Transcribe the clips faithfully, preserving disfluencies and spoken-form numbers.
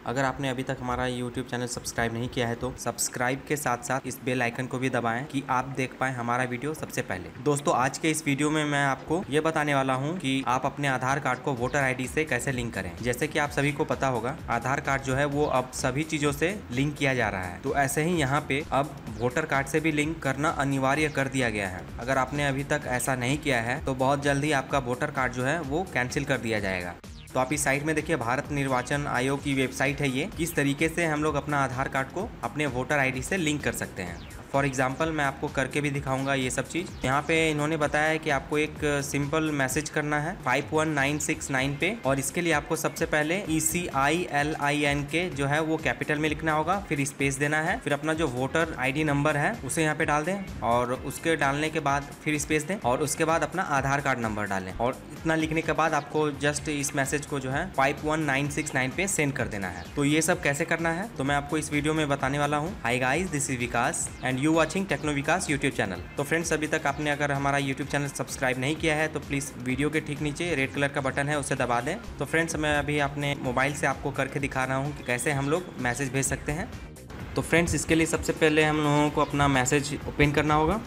अगर आपने अभी तक हमारा यूट्यूब चैनल सब्सक्राइब नहीं किया है तो सब्सक्राइब के साथ साथ इस बेल आइकन को भी दबाएं कि आप देख पाएं हमारा वीडियो सबसे पहले। दोस्तों, आज के इस वीडियो में मैं आपको ये बताने वाला हूं कि आप अपने आधार कार्ड को वोटर आईडी से कैसे लिंक करें। जैसे कि आप सभी को पता होगा, आधार कार्ड जो है वो अब सभी चीज़ों से लिंक किया जा रहा है। तो ऐसे ही यहाँ पे अब वोटर कार्ड से भी लिंक करना अनिवार्य कर दिया गया है। अगर आपने अभी तक ऐसा नहीं किया है तो बहुत जल्दी आपका वोटर कार्ड जो है वो कैंसिल कर दिया जाएगा। तो आप इस साइट में देखिए, भारत निर्वाचन आयोग की वेबसाइट है ये। किस तरीके से हम लोग अपना आधार कार्ड को अपने वोटर आईडी से लिंक कर सकते हैं। फॉर एग्जांपल मैं आपको करके भी दिखाऊंगा ये सब चीज़। यहाँ पे इन्होंने बताया है कि आपको एक सिंपल मैसेज करना है five one nine six nine पे, और इसके लिए आपको सबसे पहले ई सी आई एल आई एन के जो है वो कैपिटल में लिखना होगा, फिर स्पेस देना है, फिर अपना जो वोटर आईडी नंबर है उसे यहाँ पे डाल दें, और उसके डालने के बाद फिर स्पेस दें, और उसके बाद अपना आधार कार्ड नंबर डालें। और इतना लिखने के बाद आपको जस्ट इस मैसेज को जो है five one nine six nine पे सेंड कर देना है। तो ये सब कैसे करना है तो मैं आपको इस वीडियो में बताने वाला हूँ। Hi guys, this is Vikas and you watching techno Vikas YouTube channel. तो फ्रेंड्स, अभी तक आपने अगर हमारा यूट्यूब चैनल सब्सक्राइब नहीं किया है तो प्लीज़ वीडियो के ठीक नीचे रेड कलर का बटन है, उसे दबा दें। तो फ्रेंड्स, मैं अभी अपने मोबाइल से आपको करके दिखा रहा हूँ कि कैसे हम लोग मैसेज भेज सकते हैं। तो फ्रेंड्स, इसके लिए सबसे पहले हम लोगों को अपना मैसेज ओपन करना होगा।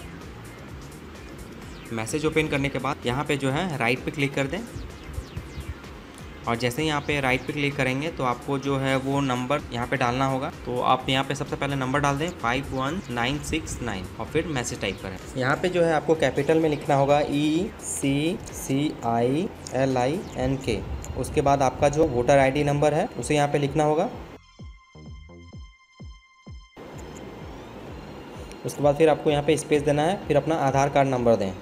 मैसेज ओपन करने के बाद यहाँ पे जो है राइट पे क्लिक कर दें, और जैसे ही यहाँ पे राइट पे क्लिक करेंगे तो आपको जो है वो नंबर यहाँ पे डालना होगा। तो आप यहाँ पे सबसे पहले नंबर डाल दें five one nine six nine, और फिर मैसेज टाइप करें। यहाँ पे जो है आपको कैपिटल में लिखना होगा ई सी सी आई एल आई एन के। उसके बाद आपका जो वोटर आईडी नंबर है उसे यहाँ पे लिखना होगा। उसके बाद फिर आपको यहाँ पे स्पेस देना है, फिर अपना आधार कार्ड नंबर दें।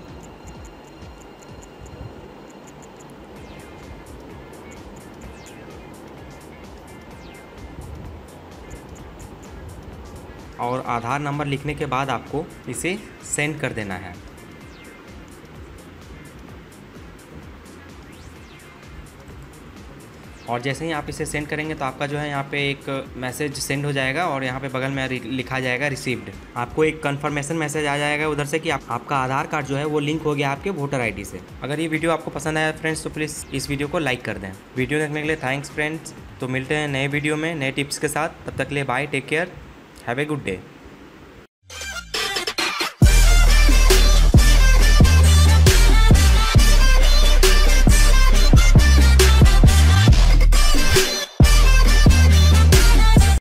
और आधार नंबर लिखने के बाद आपको इसे सेंड कर देना है। और जैसे ही आप इसे सेंड करेंगे तो आपका जो है यहाँ पे एक मैसेज सेंड हो जाएगा, और यहाँ पे बगल में लिखा जाएगा रिसीव्ड। आपको एक कंफर्मेशन मैसेज आ जाएगा उधर से कि आप, आपका आधार कार्ड जो है वो लिंक हो गया आपके वोटर आईडी से। अगर ये वीडियो आपको पसंद आया फ्रेंड्स तो प्लीज़ इस वीडियो को लाइक कर दें। वीडियो देखने के लिए थैंक्स फ्रेंड्स। तो मिलते हैं नए वीडियो में नए टिप्स के साथ। तब तक के लिए bye, take care, have a good day.